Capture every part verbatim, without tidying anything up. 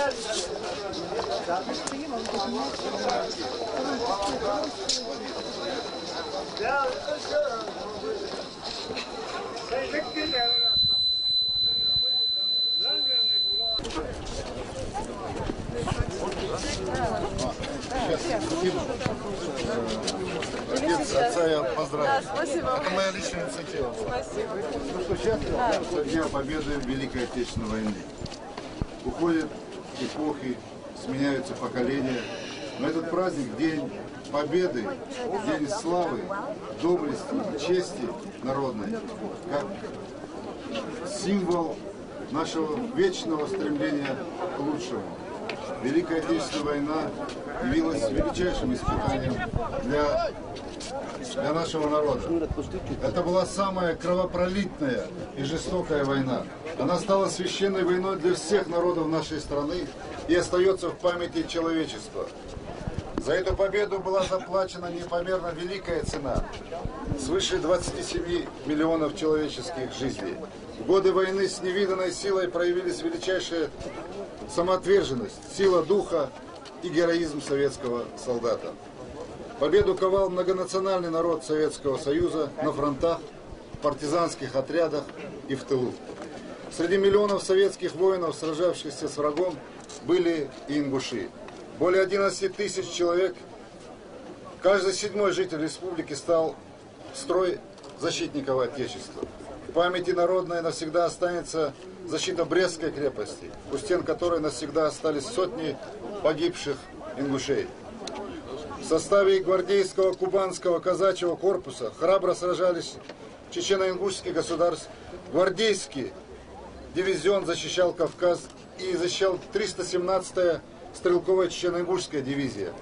Отец, отца я поздравляю. Да, спасибо. Это моя личная инициатива. Спасибо. Ну что, сейчас Да. со дня победы в Великой Отечественной войны. Уходят эпохи, сменяются поколения. Но этот праздник, День Победы, День славы, доблести, чести народной, как символ нашего вечного стремления к лучшему. Великая Отечественная война явилась величайшим испытанием для, для нашего народа. Это была самая кровопролитная и жестокая война. Она стала священной войной для всех народов нашей страны и остается в памяти человечества. За эту победу была заплачена непомерно великая цена – свыше двадцати семи миллионов человеческих жизней. В годы войны с невиданной силой проявились величайшая самоотверженность, сила духа и героизм советского солдата. Победу ковал многонациональный народ Советского Союза на фронтах, в партизанских отрядах и в тылу. Среди миллионов советских воинов, сражавшихся с врагом, были и ингуши. Более одиннадцати тысяч человек, каждый седьмой житель республики стал в строй защитников Отечества. В памяти народной навсегда останется защита Брестской крепости, у стен которой навсегда остались сотни погибших ингушей. В составе гвардейского кубанского казачьего корпуса храбро сражались чечено-ингушский государств. Гвардейский дивизион защищал Кавказ и защищал триста семнадцатая стрелковая чечено-ингушская дивизия.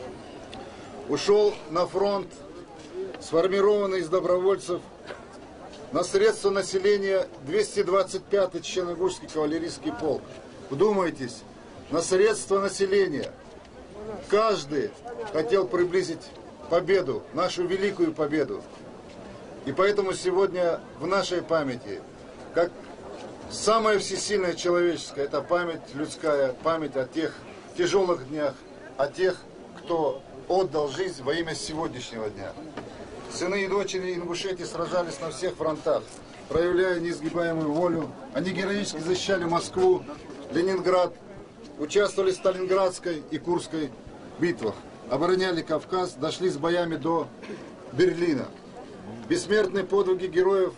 Ушел на фронт сформированный из добровольцев на средства населения двести двадцать пятый чечено-ингушский кавалерийский полк. Вдумайтесь, на средства населения. Каждый хотел приблизить победу, нашу великую победу. И поэтому сегодня в нашей памяти, как самое всесильное человеческое, это память людская, память о тех тяжелых днях, о тех, кто отдал жизнь во имя сегодняшнего дня. Сыны и дочери Ингушетии сражались на всех фронтах, проявляя неизгибаемую волю. Они героически защищали Москву, Ленинград, участвовали в Сталинградской и Курской битвах, обороняли Кавказ, дошли с боями до Берлина. Бессмертные подвиги героев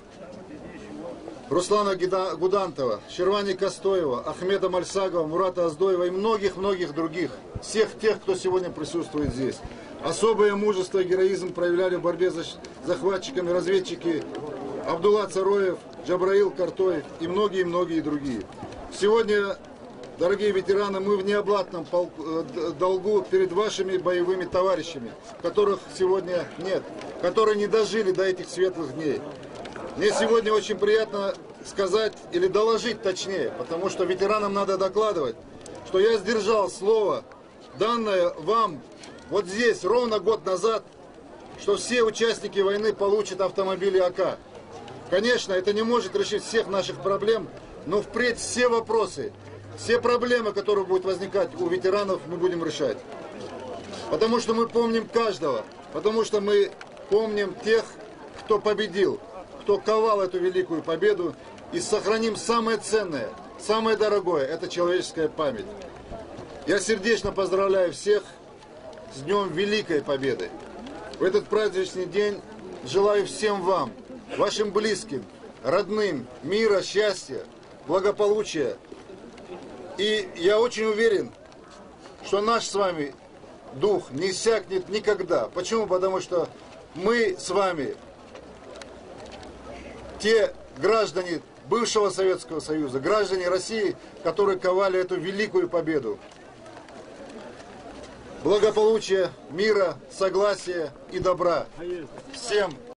Руслана Гудантова, Шервани Костоева, Ахмеда Мальсагова, Мурата Аздоева и многих-многих других, всех тех, кто сегодня присутствует здесь. Особое мужество и героизм проявляли в борьбе с захватчиками разведчики Абдулла Цароев, Джабраил Картоев и многие-многие другие. Сегодня, дорогие ветераны, мы в неоплатном долгу перед вашими боевыми товарищами, которых сегодня нет, которые не дожили до этих светлых дней. Мне сегодня очень приятно сказать, или доложить точнее, потому что ветеранам надо докладывать, что я сдержал слово, данное вам вот здесь, ровно год назад, что все участники войны получат автомобили АК. Конечно, это не может решить всех наших проблем, но впредь все вопросы, все проблемы, которые будут возникать у ветеранов, мы будем решать. Потому что мы помним каждого, потому что мы помним тех, кто победил, кто ковал эту великую победу, и сохраним самое ценное, самое дорогое, это человеческая память. Я сердечно поздравляю всех с Днем Великой Победы. В этот праздничный день желаю всем вам, вашим близким, родным, мира, счастья, благополучия. И я очень уверен, что наш с вами дух не иссякнет никогда. Почему? Потому что мы с вами те граждане бывшего Советского Союза, граждане России, которые ковали эту великую победу. Благополучия, мира, согласия и добра всем.